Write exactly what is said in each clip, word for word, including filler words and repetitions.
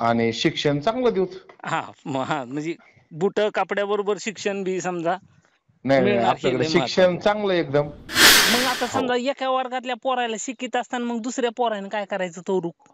आणि शिक्षण चांगलं देऊ. हा हा म्हणजे बुट कपड्याबरोबर शिक्षण बी समजा नाही नाही मिळणार हे आपल्याकडे लय शिक्षण महत्वाचं. चांगलं एकदम. मग आता हो समजा एका वर्गातल्या पोराला शिकित असताना मग दुसऱ्या पोराने काय करायचं तोरुक?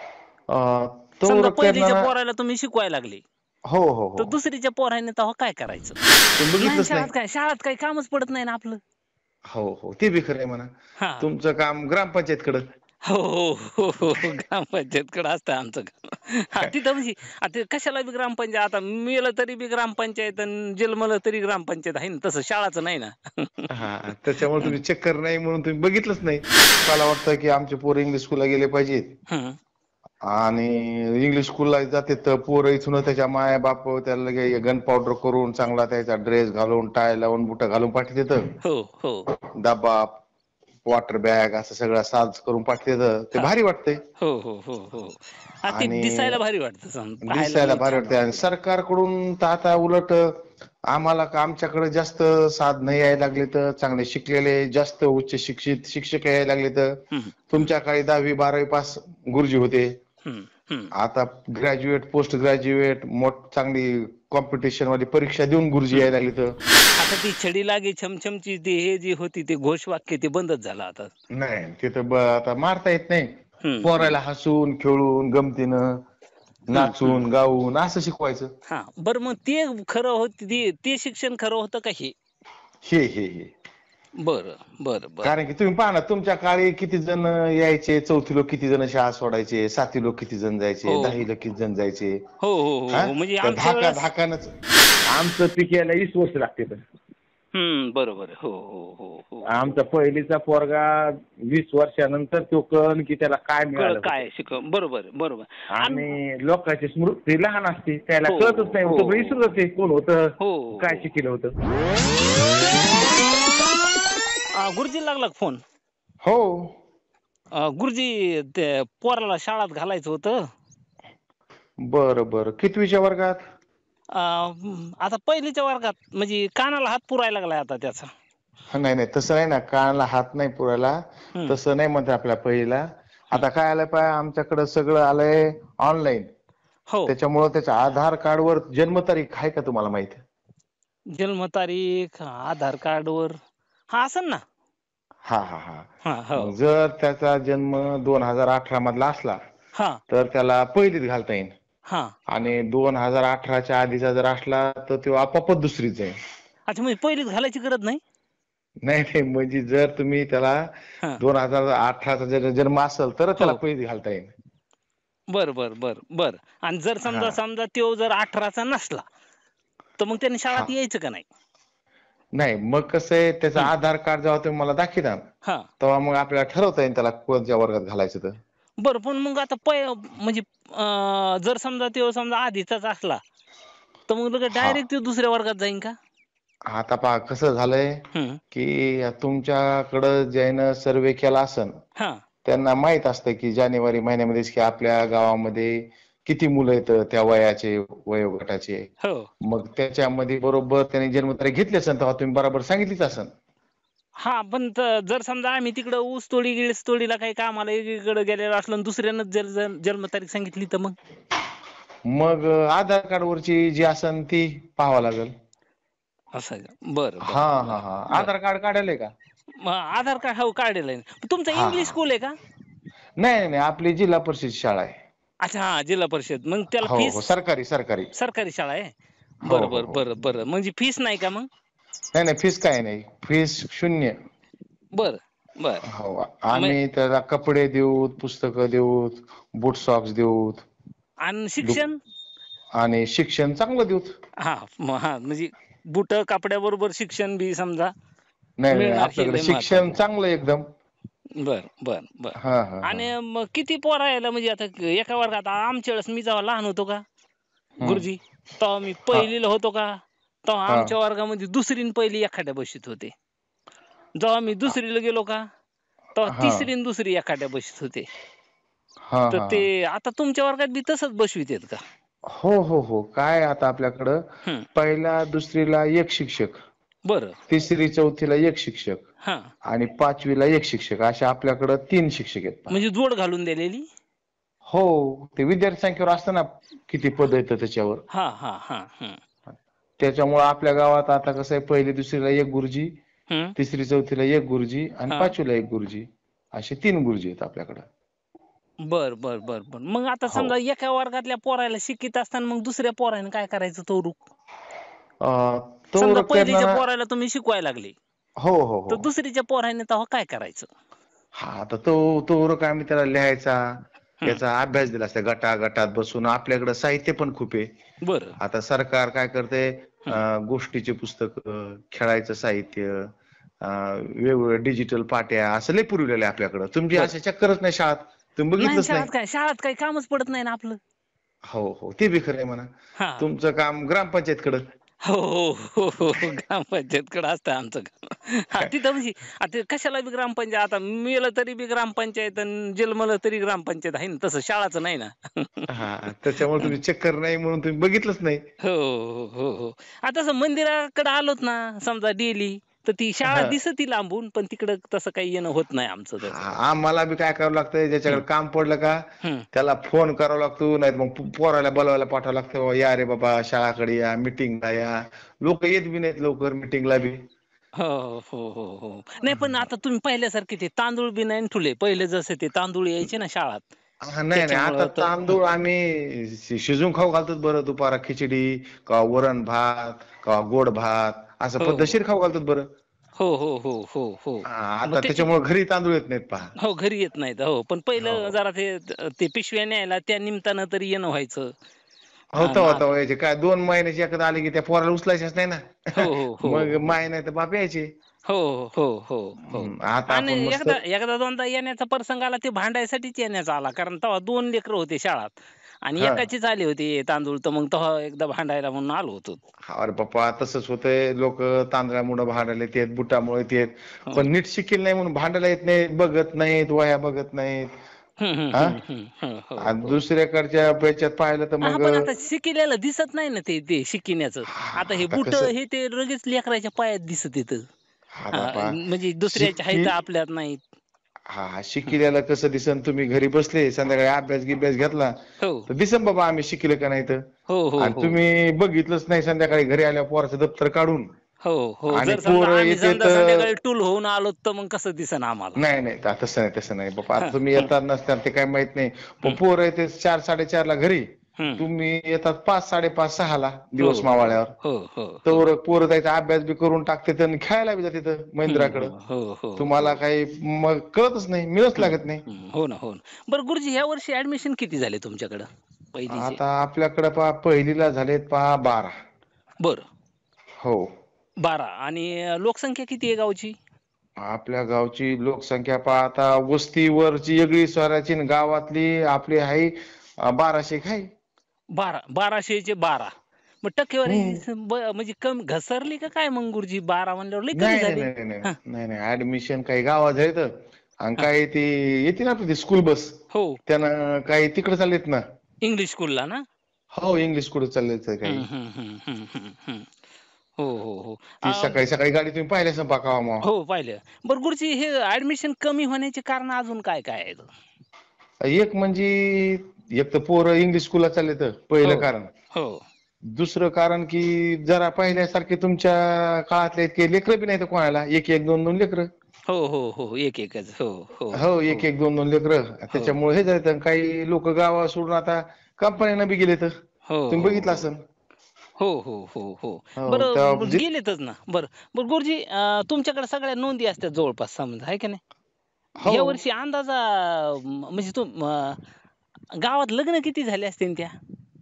समजा तर पहिलीच्या त्यांना पोराला तुम्ही शिकवायला लागले हो हो तर हो दुसरीच्या पोराने तेव्हा काय करायचं? ते नाही बघितलंच नाही. शाळेत काय शाळेत काही कामच पडत नाही ना आपलं. हो हो ते बी खरं आहे म्हणा. हा तुमचं काम ग्रामपंचायतकडं. हो हो हो हो ग्रामपंचायतकडे असतं आमचं काम. हा तिथं म्हणजे आता कशाला बी ग्रामपंचायत, आता मेलं तरी बी ग्रामपंचायत आणि जन्मलं तरी ग्रामपंचायत आहे ना, तसं शाळाचं नाही ना. हा त्याच्यामुळे तुम्ही चक्कर नाही म्हणून तुम्ही बघितलंच नाही. मला वाटतं की आमचे पोर इंग्लिश स्कूलला गेले पाहिजेत हम्म. आणि इंग्लिश स्कूलला जाते तर पोरं इथून त्याच्या माया बाप त्याला लगे गन पावडर करून चांगला त्याचा ड्रेस घालून टाय लावून बुट घालून पाठवतात. हो हो डबा वॉटर बॅग असं सगळं साज करून पाठवतात. ते हा भारी वाटतंय. हो हो हो हो हा ते आणि दिसायला भारी वाटतं सम पाहायला दिसायला लई भारी छान वाटतंय आणि वाटतं. सरकारकडून तर आता उलट आम्हाला आमच्याकडे जास्त साधन यायला लागले तर चांगले शिकलेले जास्त उच्च शिक्षित शिक्षक यायला लागले तर हम्म तुमच्या काळी दहावी बारावी पास गुरुजी होते. हम्म हम्म आता ग्रॅज्युएट पोस्ट ग्रॅज्युएट मोठ चांगली कॉम्पिटिशन वाली परीक्षा देऊन गुरुजी हम्म. यायला लागले तर आता ती छडी लागे छमछमची ती हे जी होती ते घोषवाक्य ते बंदच झालं आता. नाही तिथं ब आता मारता येत नाही. हम्म हम्म पोरायला हसून खेळून गमतीनं हम्म हम्म नाचून गाऊन असं शिकवायचं. हा बरं मग ते खरं होत ते शिक्षण खरं होतं का हे? हे हे हे बरं बरं बरं कारण की तुम्ही पाहा ना तुमच्या काळी किती जण यायचे, चौथी लोक किती जण शाळा सोडायचे, सातवी लोक किती जण जायचे, हो दहावी लोक किती जण जायचे. हो हो हो हा हो म्हणजे तर आमच्या धाका वेळेस धाकानच आमचं पीक यायला वीस वर्ष लागते. तर हम्म बरोबर आहे. हो हो हो हो हो आमचा पहिलीचा पोरगा वीस वर्षानंतर तो कळन की त्याला काय कळ मिळालं होतं. काय शिकव बरोबर बरोबर आणि लोकांची स्मृती लहान असते त्याला हो कळतच नाही. हो सगळं विसरून जाते कोण होतं हो काय हो शिकलं होतं. गुरुजी लागला का फोन? हो गुरुजी ते पोराला शाळेत घालायचं होतं. बरं बरं कितवीच्या वर्गात? अ आता पहिलीच्या वर्गात म्हणजे कानाला हात पुरायला लागलाय आता त्याचा. नाही नाही तसं नाही ना कानाला हात नाही पुरायला हम्म तसं नाही म्हणत आपल्या पहिला. हम्म आता काय आलंय पाय आमच्याकडं सगळं आलंय ऑनलाईन. हो त्याच्यामुळं त्याच्या आधार कार्ड वर जन्मतारीख आहे का तुम्हाला माहिती? जन्मतारीख आधार कार्ड वर हा असेल ना. हा हा हा हो मग जर त्याचा जन्म दोन हजार अठरा मधला असला हा तर त्याला पहिलीत घालता येईल. हा आणि दोन हजार अठराच्या आधीचा जर असला तर तो आपापच दुसरीत जाईल. अच्छा म्हणजे पहिलीत घालायची गरज नाही? नाही नाही म्हणजे जर तुम्ही त्याला हा दोन हजार अठराचा जर जन्म असेल तर हो त्याला पहिलीत घालता येईल. बर बर बर बर आणि जर हा समजा समजा तो जर अठराचा नसला तर मग त्याने हा शाळेत यायचं का नाही? नाही मग कसं आहे त्याचं हम्म आधार कार्ड जेव्हा तुम्ही मला दाखविता हा तेव्हा मग आपल्याला ठरवता येईल त्याला कोणत्या वर्गात घालायचं तर. बरं पण मग आता प म्हणजे अ जर समजा तो समजा आधीचाच असला तर मग लगेच हा डायरेक्ट तो दुसऱ्या वर्गात जाईन का? आता पहा कसं झालंय हम्म कि तुमच्याकडं ज्यानं सर्वे केला असन हा त्यांना माहित असतं की जानेवारी महिन्यामध्येच की आपल्या गावामध्ये किती मुलं येतं त्या वयाचे वयोगटाचे. हो मग त्याच्यामध्ये बरोबर त्याने जन्मतारीख घेतली असेल तेव्हा तुम्ही बरोबर सांगितलीच असेल. हा पण जर समजा आम्ही तिकडं ऊसतोडी गिळीसतोडीला काही कामाला एकीकडे गेलेलो असलो आणि दुसऱ्यानच जर जन्मतारीख सांगितली तर मग? मग आधार कार्ड वरची जी असन ती पाहावं लागेल. असं आहे का बरं हा बरं हा बरं हा बरं आधार कार्ड काढलंय का? मग आधार कार्ड हो काढलं आहे. तुमचं हा इंग्लिश हा स्कूल आहे का? नाही नाही आपली जिल्हा परिषद शाळा आहे. अच्छा हा जिल्हा परिषद मग त्याला हो फीस हो सरकारी सरकारी सरकारी शाळा आहे. हो बरं हो बरं हो बरं बरं म्हणजे फीस नाही का मग? नाही नाही फीस काही नाही फीस शून्य. बरं बरं हो मग आम्ही त्याला कपडे देऊत पुस्तकं देऊत बूट सॉक्स देऊत. आणि दु शिक्षण? आणि शिक्षण चांगलं देऊत. हा हा म्हणजे बुट कापड्याबरोबर शिक्षण बी समजा नाही नाही मिळणार हे आपल्याकडे लय शिक्षण महत्वाचं चांगलं एकदम. बर बर बर हा हा हा आणि मग किती पोर यायला म्हणजे आता एका वर्गात आमच्या वेळेस मी जेव्हा लहान होतो का हम्म गुरुजी तेव्हा मी हा पहिलीला होतो का तेव्हा हा आमच्या वर्गामध्ये दुसरी आणि पहिली एखाट्या बशीत होते. जेव्हा मी दुसरीला गेलो का तेव्हा हा तिसरी आणि दुसरी एखाट्या बशीत होते. हा तर हा ते आता तुमच्या वर्गात बी तसच बसवितेत का? हो हो हो काय आता आपल्याकडं हम्म पहिला दुसरीला एक शिक्षक बरं तिसरी चौथीला एक शिक्षक हा आणि पाचवीला एक शिक्षक अशा आपल्याकडं तीन शिक्षक आहेत. पहा म्हणजे जोड घालून दिलेली? हो, ते विद्यार्थी संख्येवर असतं ना किती पद येतं त्याच्यावर. हा हा हा हम्म. त्याच्यामुळे आपल्या गावात आता कसं आहे, पहिली दुसरीला एक गुरुजी, हम्म. तिसरी चौथीला एक गुरुजी आणि हा पाचवीला एक गुरुजी, असे तीन गुरुजी आहेत आपल्याकडे. बर बर बर बर मग आता हो. समजा एका वर्गातल्या पोराला शिकित असताना मग दुसऱ्या पोराने काय करायचं तो रूप? अं, समजा तो पहिलीच्या करताना पोराला तुम्ही शिकवायला लागले, हो हो तर हो. दुसरीच्या पोराने तेव्हा काय करायचं? हा, आता तो तो वर्ग आम्ही त्याला लिहायचा, हम्म. त्याचा अभ्यास दिला असता गटा गटात बसून. आपल्याकडे साहित्य पण खूप आहे. बरं. आता सरकार काय करते, हम्म. गोष्टीचे पुस्तक, खेळायचं साहित्य, वेगवेगळ्या डिजिटल पाट्या असं लय पुरवलेलं आहे आपल्याकडं. तुमची बर. असे चक्करच नाही शाळेत, तुम्ही नाही बघितलंच नाही. शाळेत काय, शाळेत काही कामच पडत नाही ना आपलं. हो हो, ते बी खरं आहे म्हणा. हा. तुमचं काम ग्रामपंचायतकडं. हो हो हो हो हो. ग्रामपंचायतकडे असतं आमचं काम. हा तिथं म्हणजे आता कशाला बी ग्रामपंचायत, आता मेलं तरी बी ग्रामपंचायत आणि जन्मलं तरी ग्रामपंचायत आहे ना, तसं शाळाचं नाही ना. हा, त्याच्यामुळे तुम्ही चक्कर नाही म्हणून तुम्ही बघितलंच नाही. हो हो हो हो. आता असं मंदिराकडे आलोत ना समजा डेली, तर ती शाळा हा दिसती लांबून, पण तिकडं तसं काही येणं होत नाही आमचं तसं. हा, आम्हाला बी काय करावं लागतंय, हम्म. ज्याच्याकडे काम पडलं का हम्म. त्याला फोन करावा लागतो, नाही मग पो- पोराला बोलवायला पाठवावं लागतं, "बाबा या रे बाबा शाळाकडे या, मिटिंगला या." लोक येत बी नाहीत लवकर मिटिंगला बी. हो हो हो हो. नाही पण आता तुम्ही पाहिल्यासारखे ते तांदूळ बी नाही ठुले, पहिले जसे ते तांदूळ यायचे ना शाळात, हा, नाही नाही, आता त्याच्यामुळं तर हं. तांदूळ आम्ही शि- शिजून खाऊ घालतो बरं. दुपारा खिचडी का वरण भात का गोड भात असं हो हो पद्धतशीर खाऊ घालतो बरं. हो हो हो हो हो. हा, मग आता त्याचे त्याच्यामुळे घरी तांदूळ येत नाहीत पहा. हो घरी येत नाहीत. हो पण पहिलं हो जरा ते ते पिशव्या न्यायला त्या निमित्तानं तरी येणं व्हायचं. होतं आणि होतं आता व्हायचे काय, दोन महिन्याची एकदा आली की त्या पोराला उचलायचीच नाही ना. हो हो हो मग हो माय नाही तर बाप यायचे. हो हो हो हो. हम्म, आता आणि आपण मस्त. एकदा एकदा दोनदा येण्याचा प्रसंग आला, ते भांडायसाठीच येण्याचा आला, कारण तेव्हा दोन लेकरं होते शाळात आणि हा, एकाचीच आले होते तांदूळ, तर मग तेव्हा एकदा भांडायला म्हणून आलो होतो. अरे बाप्पा तसंच होतंय. लोक तांदळामुळे भांडायला येतात, बुटामुळे येतात, हो. पण नीट शिकेल नाही म्हणून भांडायला येत नाहीत, बघत नाहीत, वह्या बघत नाहीत. हं, हं, हा, हं, हं, हं. हो, आणि हो. दुसऱ्याकडच्या याच्यात पाहिलं तर हां, मग पण आता शिकलेलं दिसत नाही ना ते ते शिकिण्याचं. आता हा, हे आता बुटं कसं, हे ते लगेच लेकराच्या पायात दिसतेत. आता हां, पहा म्हणजे दुसऱ्याच्या आहेत शिक्की आपल्यात नाहीत. हा, शिकलेलं कसं दिसन, तुम्ही घरी बसले संध्याकाळी अभ्यास गिभ्यास घेतला हो. तर दिसन बाबा आम्ही शिकले का नाही तर. हो, हो, आणि हो. तुम्ही बघितलंच नाही, संध्याकाळी घरी आल्यावर पोराचं दप्तर काढून हो, हो. आणि जर समजा पोरं आम्ही येतेत. समजा संध्याकाळी टूल होऊन आलो, तर मग कसं दिसेना आम्हाला. नाही नाही, ता- तसं नाही तसं नाही बाबा. हं, आता तुम्ही हं, येतात नसतात ते काय माहित नाही, पण हं, पोरं येते चार साडेचार ला घरी, हं. तुम्ही येतात पाच साडेपाच सहाला हो, दिवस हो. मावाळ्यावर. हो, हो, हो. तर पोरं जायचा अभ्यास बी करून टाकते आणि खेळायला बी जाते हं, हो, महेंद्राकडं. हो, हो, हो. तुम्हाला काही मग कळतच नाही, मिळच हं, लागत नाही. हं. हो ना, हो ना. बरं गुरुजी, ह्या वर्षी ॲडमिशन किती झाले तुमच्याकडं पहिलीचे? आता आपल्याकडे पहा पहिलीला झालेत पहा बारा. बरं. हो. बारा आणि लोकसंख्या किती आहे गावची? आपल्या गावची लोकसंख्या पहा, आता वस्तीवरची वेगळी स्वराची आणि गावातली आपली आहे अं, बाराशे आहे. बारा बाराशेचे बारा. मग टक्केवारी हम्म. स- ब- म्हणजे कमी घसरली का काय मग गुरुजी? बारा म्हणल्यावर लई कमी नाही नाही झाली. नाही नाही हा. नाही नाही, ऍडमिशन काही गावात आहेत आणि हा. काही ती येते ना आपली स्कूल बस, हो. त्यानं काही तिकडे चाललेत ना. इंग्लिश स्कूलला ना? हो, इंग्लिश स्कूल चाललेत काही. हम्म, हम्म, हम्म, हम्म, हम्म, हम्म. हो हो हो. ती आ, सकाळी सकाळी गाडी तुम्ही पाहिल्यास ना बघा मग. हो पाहिलं. बरं गुरुजी, हे ऍडमिशन कमी होण्याचे कारण अजून काय काय आहेत? एक म्हणजे, एक तर पोरं इंग्लिश स्कूलला चालले तर हो पहिलं कारण. हो दुसरं कारण की जरा पहिल्यासारखे तुमच्या काळातले इतके लेकरं बी नाही तर कोणाला, एक एक दोन दोन लेकरं. हो हो हो. एक एकच. हो हो हो, हो एक एक दोन दोन लेकरं. हो त्याच्यामुळे हे जायचं, काही लोक गावा सोडून आता कंपन्यांना बी गेले तर हो तुम्ही हो बघितलं हो असेल. हो हो हो हो. हो, बरं त्या ब- जित गेलेतच ना. बरं बरं गुरुजी, अं, तुमच्याकडे सगळ्या नोंदी असतात जवळपास समजा, आहे का नाही? हो, ह्या वर्षी अंदाजा म- म्हणजे तू म- गावात लग्न किती झाले असतील त्या?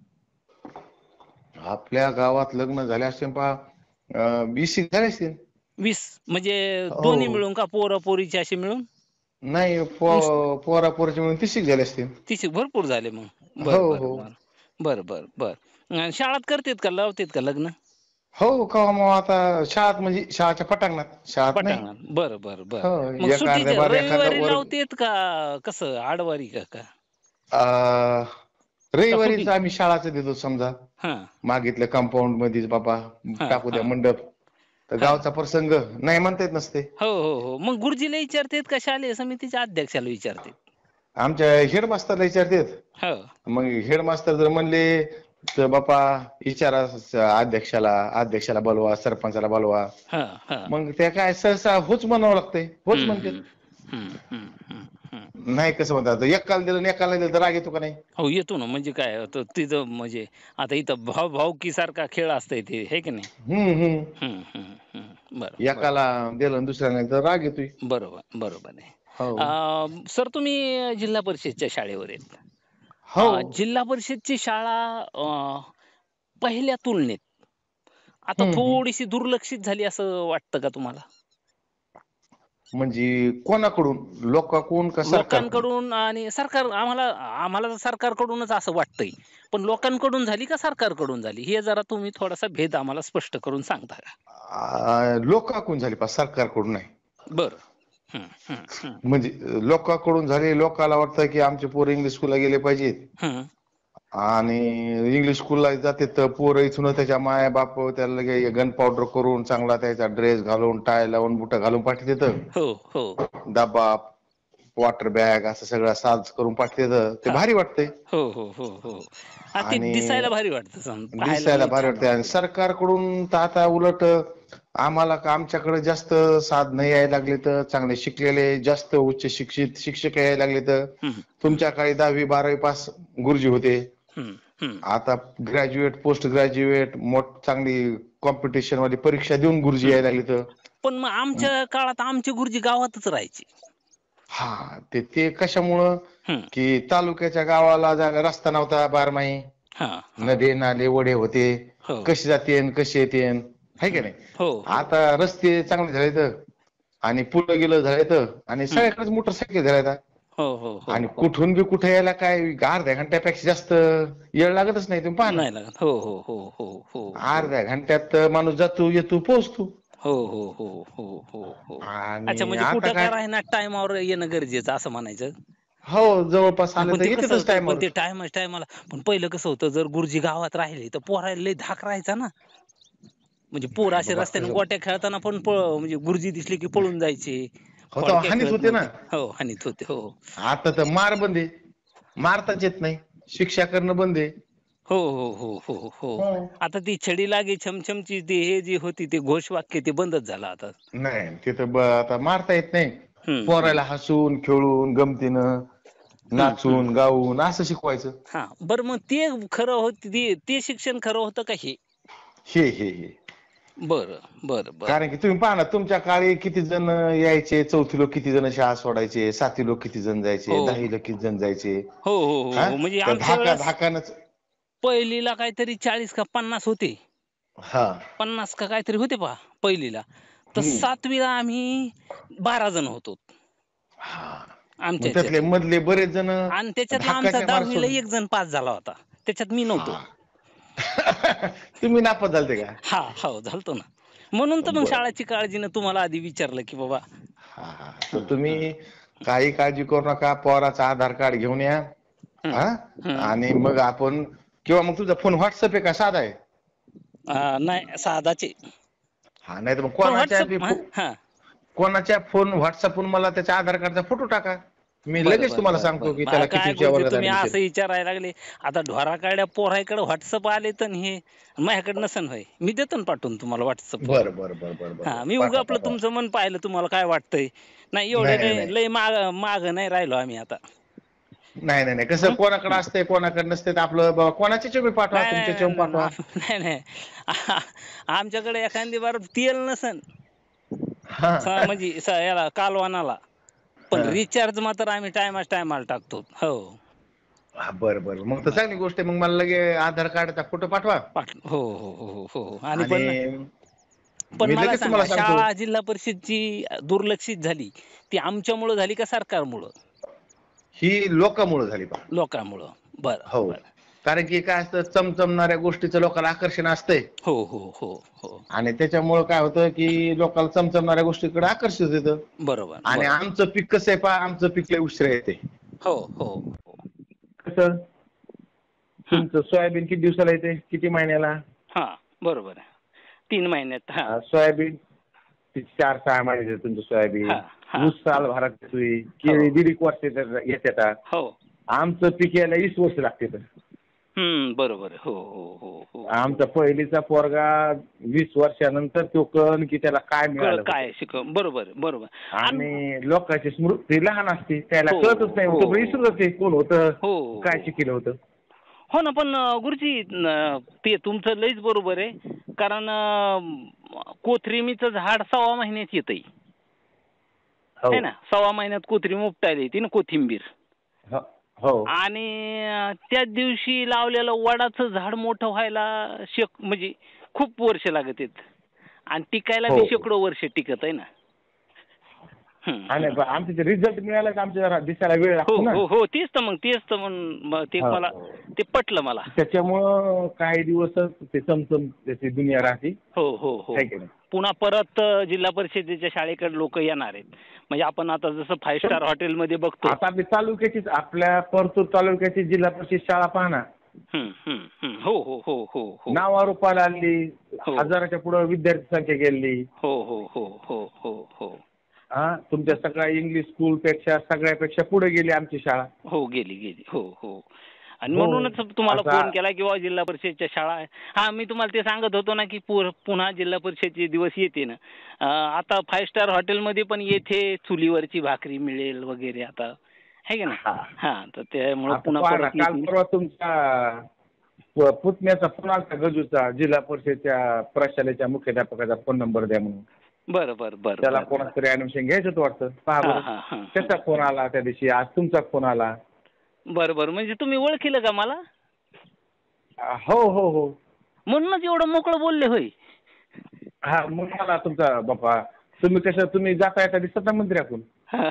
आपल्या गावात लग्न झाले असते पहा, अं, वीस एक झाले असतील. वीस म्हणजे दोन्ही हो, मिळून का, पोरं पोरीचे असे मिळून? नाही पो पोरा पोराचे मिळून तीस एक झाले असतील. तीस भरपूर झाले मग. हो बरं हो बरं बरं बरं बरं बरं. अं, शाळात करतेत का, लावतेत का लग्न? हो, का मग आता शाळात म्हणजे शाळाच्या पटांगणात, शाळात नाही. पटांगणात. बरं बरं बरं. हो, मग एखाद्या सुट्टीच्या बार एखादा रविवारी वर्ग. लावतेत का, कसं आडवारी का का अं, का रविवारीच सुट्टी? आम्ही शाळाचं देतो समजा. हा मागितलं कंपाऊंड मध्येच बाबा हा टाकू हा द्या मंडप, तर हा. गावचा प्रसंग नाही म्हणता येत नसते. हो हो हो. मग गुरुजीला विचारतेत का शालेय समितीच्या अध्यक्षाला विचारतेत? आमच्या हेडमास्टरला विचारतात. हो मग हेडमास्टर जर म्हणले तर बापा विचारा अध्यक्षाला अध्यक्षाला बोलवा, सरपंचाला बोलवा. हा हा मग त्या काय सहसा होच म्हणावं लागतंय. होच हम्म, म्हणतात. हम्म, हम्म, हम्म, हम्म, हम्म. नाही कसं म्हणतात, एकाला दिलं आणि एकाला दिलं तर राग येतो का नाही? हो येतो ना. म्हणजे काय होतं तिथं, म्हणजे आता इथं भाव भावकी सारखा खेळ असतंय ते, हे की नाही? हम्म हम्म हम्म, हम्म, हम्म. बरं बरं एकाला दिलं आणि दुसऱ्याला तर राग येतोय. बरोबर बरोबर आहे. हो अं, सर तुम्ही जिल्हा परिषदच्या शाळेवर आहेत. हो अं, जिल्हा परिषदची शाळा अं, पहिल्या तुलनेत आता हम्म हम्म थोडीशी दुर्लक्षित झाली असं वाटतं का तुम्हाला? म्हणजे कोणाकडून, लोकांकडून का सरकारकडून? लोकांकडून आणि सरकार, आम्हाला आम्हाला तर सरकारकडूनच असं वाटतंय. पण लोकांकडून झाली का सरकारकडून झाली, हे जरा तुम्ही थोडासा भेद आम्हाला स्पष्ट करून सांगता का? आ, लोकांकडून झाली, पण सरकारकडून नाही. बरं. हं, हं, हं, म्हणजे लोकांकडून झाली. लोकांना वाटतं की आमचे पोरं इंग्लिश स्कूलला गेले पाहिजेत हं. आणि इंग्लिश स्कूलला जाते तर पोरं इथून त्याच्या माया बाप त्याला लगे गन पावडर करून चांगला त्याचा ड्रेस घालून, टाय लावून, बुट घालून पाठवतात. हो हो डबा, वॉटर बॅग असं सगळं साज करून पाठवतात. ते हा भारी वाटतंय. हो हो हो हो हा, ते आणि दिसायला भारी वाटतं, सम पाहायला दिसायला लई भारी छान वाटतंय. आणि वाटतं. सरकारकडून तर आता उलट आम्हाला का आमच्याकडे जास्त साधनं यायला लागले, तर चांगले शिकलेले जास्त उच्च शिक्षित शिक्षक यायला लागले. तर हं, तुमच्या काळी दहावी बारावी पास गुरुजी होते. हं, हं. आता ग्रॅज्युएट, पोस्ट ग्रॅज्युएट, मोठ चांगली कॉम्पिटिशन वाली परीक्षा देऊन गुरुजी हं. यायला लागले. तर पण मग आमच्या काळात आमचे गुरुजी गावातच राहायचे. हा, ते ते कशामुळं हं. की तालुक्याच्या गावाला जायला रस्ता नव्हता बारमाही. हा हा नदे नाले ओढे होते. हो कसे जातेन कसे येतेन, हाय की हं. नाही? हो हो आता रस्ते चांगले झाले तर आणि पुलं गेलं झाले तर आणि हं. सगळ्याकडेच मोटरसायकल झाल्या. हो हो हो आणि हो कुठून बी कुठे यायला काय अर्ध्या घंट्यापेक्षा जास्त वेळ लागतच नाही. तुम्ही पहा ना, नाही लागत. हो हो हो हो हो हो अर्ध्या घंट्यात माणूस जातो, येतो, पोहोचतो. हो हो हो हो हो हो अच्छा, आणि म्हणजे आता कुठं काय, का राहीना टाइमावर येणं गरजेचं असं म्हणायचं. हो जवळपास नाही आलं पण तर ते कसं येतेच होतं, पण टायमावर. ते टायमाच टायमाला. पण पहिलं कसं होतं, जर गुरुजी गावात राहिले तर पोरायला लई धाक राहायचा ना. म्हणजे पोर नाही असे बाबा रस्त्याने तसं गोट्या खेळताना पण पळ म्हणजे गुरुजी दिसले की पळून जायचे. होतं, फडक्या हानीच खेळत होते ना. नव्हते. हो हानीत होते. हो आता तर मार बंद आहे. मारताच येत नाही. शिक्षा करणं बंद आहे. हो हो हो हो हो हो. आता ती छडी लागे छमछमची ती हे जी होती ते घोषवाक्य ते बंदच झालं आता. नाही तिथं ब आता मारता येत नाही. हम्म हम्म पोरायला हसून खेळून गमतीनं हम्म हम्म नाचून गाऊन असं शिकवायचं. हा बरं, मग ते खरं होत, ते ते शिक्षण खरं होतं का हे? हे हे हे बरं बरं बरं. कारण की तुम्ही पहा ना, तुमच्या काळी किती जण यायचे, चौथी लोक किती जण शाळा सोडायचे, सातवी लोक किती जण जायचे, हो दहावी लोक किती जण जायचे. हो हो हो हा हो म्हणजे त्या आमच्या धाका वेळेस धाकानच. पहिलीला काहीतरी चाळीस का पन्नास होते. हा पन्नास का काहीतरी होते पहा पहिलीला. तर हम्म सातवीला आम्ही बारा जण होतो हा मग आमच्या त्यातले ह्याच्यातले. मधले बरेच जण आणि त्याच्यातला आमचा धाकाच्या मार दहावीला सोडले. एक जण पास झाला होता. त्याच्यात मी नव्हतो. हा तुम्ही नापास झालते का? हा हो झालतो ना. म्हणून तर मग बर शाळेची काळजीनं तुम्हाला आधी विचारलं की बाबा. हा हा तर हं, हं, तुम्ही काही काळजी करू नका. पोराचं आधार कार्ड घेऊन या. हं, हा हं. आणि मग आपण, किंवा मग तुझा फोन व्हॉट्सअप आहे का साधा आहे? आ, नाही साधाचे. हा नाही तर मग पण कोणाच्या बी व्हॉट्सअप हां फो हां. कोणाच्या फोन व्हॉट्सअपवरून मला त्याच्या आधार कार्डचा फोटो टाका. मी बरं लगेच बरं तुम्हाला बरं सांगतो बरं की बरं त्याला काय कितीच्या गुरुजी वर्गात तुम्ही ऍडमिशन. असं विचारायला लागले. आता ढोराकाड्या पोराकडे व्हॉट्सअप आले तर हे माझ्याकडे नसन होय. मी देतो ना पाठवून तुम्हाला व्हॉट्सअपवर. बरं बरं बरं बरं बरं हा बरं मी उगा पाठवा आपलं पाठवा. तुमचं मन पाहिलं तुम्हाला काय वाटतंय. नाही एवढे नाही नाही काही नाही लय माग माग नाही राहिलो आम्ही आता. नाही नाही नाही कसं हं? कोणाकडे हं. असतंय कोणाकडे नसते, आपलं बाबा कोणाच्या चोबी पाठवा, नाही नाही तुमच्या नाही चोम नाही पाठवा. नाही नाही नाही. आमच्याकडे एखादी बार तेल नसन हा म्हणजे स- याला कालवानाला, पण हा रिचार्ज मात्र आम्ही टायमाच टायमाला टाकतो. हो हा, बरं बरं मग तर बरं चांगली गोष्ट आहे. मग मला लगे आधार कार्डचा फोटो पाठवा. पाठ हो हो हो हो हो आणि आणि पण पण मी मला लगेच सांगा, तुम्हाला सांगतो. शाळा जिल्हा परिषदची दुर्लक्षित झाली ती आमच्यामुळं झाली का सरकारमुळं? ही लोकांमुळे झाली पहा. लोकांमुळं. बरं हो, बरं. कारण की काय असतं, चमचमणाऱ्या गोष्टीचं लोकांना आकर्षण असतंय. हो हो हो हो आणि त्याच्यामुळे काय होतं की लोकांना चमचमणाऱ्या गोष्टीकडे आकर्षित येतं. बरोबर आणि बरोबर. आमचं पीक कसं आहे पहा, आमचं पीक लय उशिरा येते. हो हो हो. कसं, हं. तुमचं सोयाबीन किती दिवसाला येते, किती महिन्याला? हां बरोबर आहे. तीन महिन्यात. हां हा, सोयाबीन वर्षी चार सहा महिने तुमचं सोयाबीन, हा, हा. ऊस साल भरात येतोय, केळी दीड एक वर्ष येतात. हो. आमचं पीक यायला वीस वर्ष लागते. तर हम्म बरोबर आहे. हो हो हो हो आमचा पहिलीचा पोरगा वीस वर्षानंतर तो कळण की त्याला काय कळ मिळालं होतं. काय शिकव बरोबर आहे, बरोबर. आणि लोकांची स्मृती लहान असते, त्याला हो, कळतच नाही हो. होतं, विसरत जाते कोण होतं, हो काय हो. शिकलं होतं. हो ना, पण अं, गुरुजी न- ते तुमचं लईच बरोबर आहे. कारण अं, कोथिंबीरचं झाड सव्वा महिन्यात येतंय हो है ना. सव्वा महिन्यात कोथिंबीर उपटायला येते ना, कोथिंबीर. हो हो. आणि अं, त्याच दिवशी लावलेलं वडाचं झाड मोठं व्हायला शेक म्हणजे खूप वर्ष लागत आहेत आणि टिकायला बी हो. शेकडो वर्ष टिकत आहे ना. हम्म, आणि हम्म. आमचे रिझल्ट मिळाला की आमच्या जरा दिसायला वेळ हो लागतो ना. हो हो, तेच तर मग तेच तर म्हणून मग ते हो. मला ते पटलं मला. त्याच्यामुळं काही दिवसच ते चमचम त्याची दुनिया राहते. हो हो हो. है की नाही? पुन्हा परत अ, जिल्हा परिषदेच्या शाळेकडे लोक येणार आहेत. म्हणजे आपण आता जसं फाईव्ह स्टार हॉटेलमध्ये बघतो. आता आपली तालुक्याचीच, आपल्या परतूर तालुक्याची जिल्हा परिषद शाळा पाहना, हम्म, हम्म, हम्म. हो हो हो हो हो नावारूपाला आली, हो. हजाराच्या पुढे विद्यार्थी संख्या गेली. हो हो हो हो हो हो हा, तुमच्या सगळ्या इंग्लिश स्कूल पेक्षा सगळ्यापेक्षा पुढे गेली आमची शाळा. हो गेली गेली. हो हो. आणि हो. म्हणूनच तुम्हाला आता फोन केला किंवा जिल्हा परिषदच्या शाळा आहे. हा, मी तुम्हाला ते सांगत होतो ना की पुर- पुन्हा जिल्हा परिषदचे दिवस येते ना. अं, आता फाईव्ह स्टार हॉटेलमध्ये पण येथे चुलीवरची भाकरी मिळेल वगैरे आता, है की नाही. हा. हा, तर त्यामुळे आता पुन्हा पहा ना, परत काल येतील. परवा तुमचा प- पुतण्याचा फोन आलता गजूचा, जिल्हा परिषदच्या प्रशालेच्या मुख्याध्यापकाचा फोन नंबर द्या म्हणून. बरं बरं बरं त्याला बरं. कोणाचं तरी ऍडमिशन घ्यायचं होतं वाटतं. पहा हा बरं, हा हा. त्याचा फोन आला त्या दिवशी, आज तुमचा फोन आला. बरं बरं, म्हणजे तुम्ही ओळखीलं का मला? हो हो हो. म्हणूनच एवढं मोकळं बोलले होय. हा, मग मला तुमचा बाप्पा, तुम्ही कसं तुम्ही जाता येता दिसत ना मंदिरातून.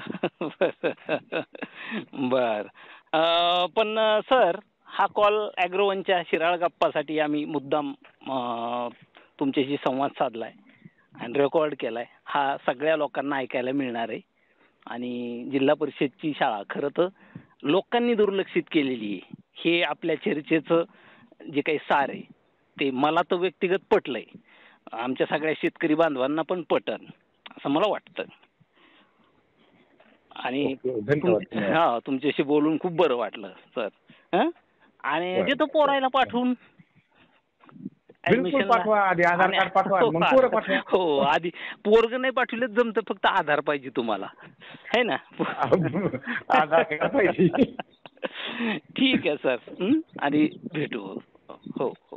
बर. अं, पण सर, हा कॉल ॲग्रोवनच्या शिराळ गप्पासाठी आम्ही मुद्दाम अं, तुमच्याशी संवाद साधलाय आणि रेकॉर्ड केलाय. हा सगळ्या लोकांना ऐकायला मिळणार आहे. आणि जिल्हा परिषदची शाळा खरं तर लोकांनी दुर्लक्षित केलेली आहे. हे आपल्या चर्चेचं जे काही सार आहे ते मला तर व्यक्तिगत पटलंय, आमच्या सगळ्या शेतकरी बांधवांना पण पटन असं मला वाटतं. आणि ओके, धन्यवाद, तुम- धन्यवाद. हा, तुमच्याशी बोलून खूप बरं वाटलं सर. हं? आणि बरं, देतो बरं, पोरायला बरं. पाठवून बिलकुल ऍडमिशनला. पाठवा, आधी आधार आणि कार्ड पाठवा, हो, मग आधार पोरं कार्ड. पाठवा. हो, आधी पोरग नाही पाठवलं जमतं, फक्त आधार पाहिजे तुम्हाला, है ना. आधार कार्ड पाहिजे. ठीक आहे सर. हं? आणि भेटू. हो.